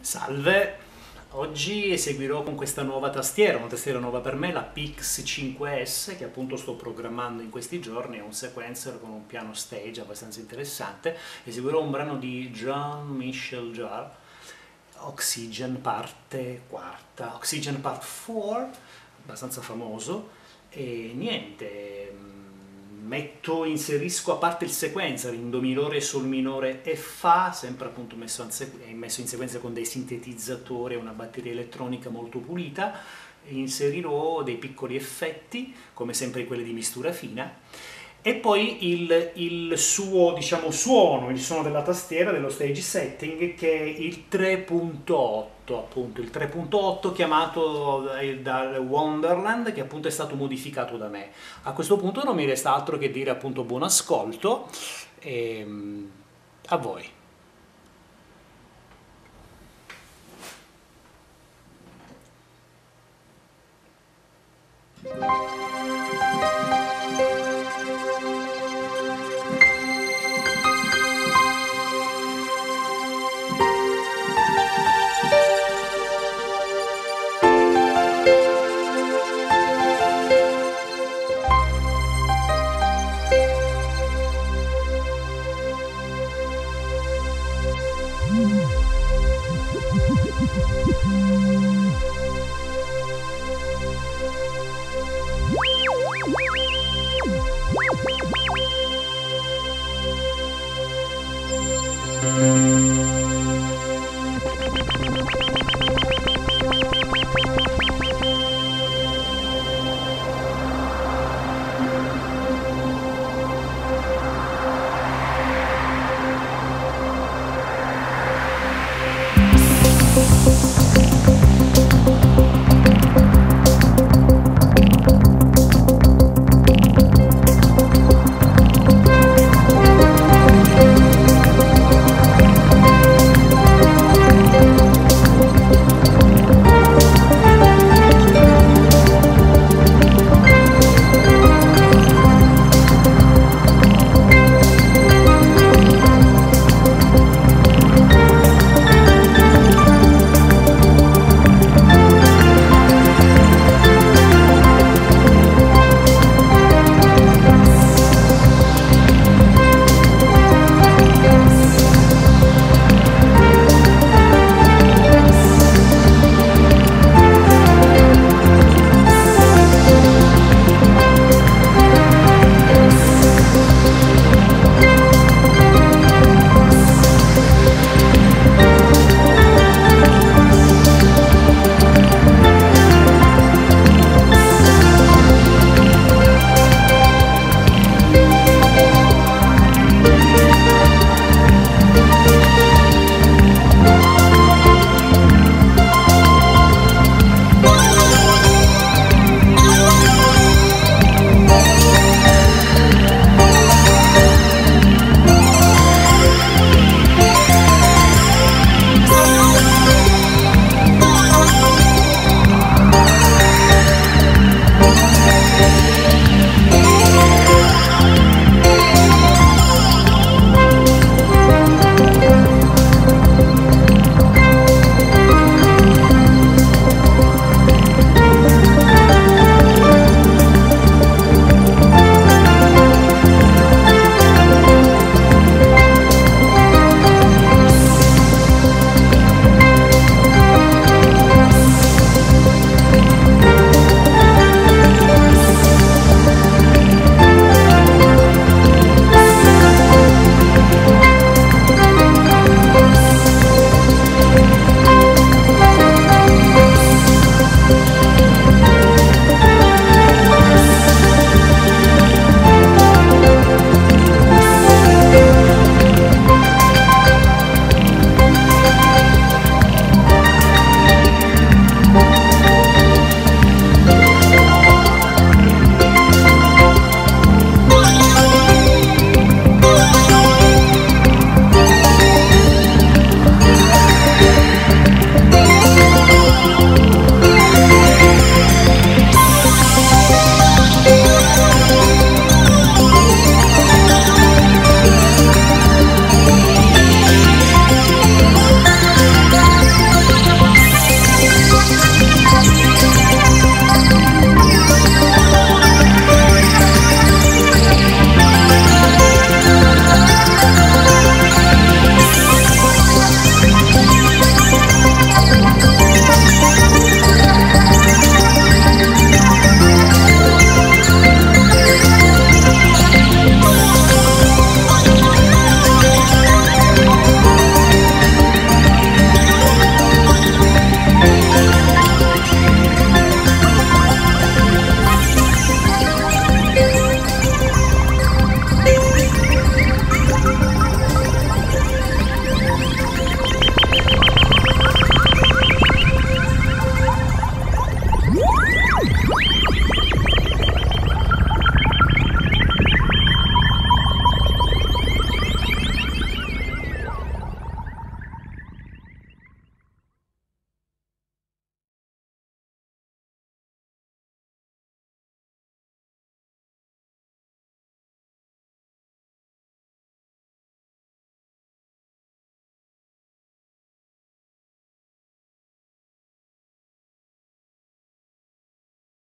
Salve, oggi eseguirò con questa nuova tastiera, una tastiera nuova per me, la Pix 5S, che appunto sto programmando in questi giorni, è un sequencer con un piano stage abbastanza interessante. Eseguirò un brano di Jean-Michel Jarre, Oxygen parte quarta, Oxygen part 4, abbastanza famoso, e niente, inserisco a parte il sequencer in do minore, sol minore e fa, sempre appunto messo in sequenza con dei sintetizzatori e una batteria elettronica molto pulita. Inserirò dei piccoli effetti, come sempre quelli di mistura fina, e poi il suo, diciamo, suono, il suono della tastiera, dello stage setting, che è il 3.8, appunto, il 3.8 chiamato da Wonderland, che appunto è stato modificato da me. A questo punto non mi resta altro che dire appunto buon ascolto e a voi.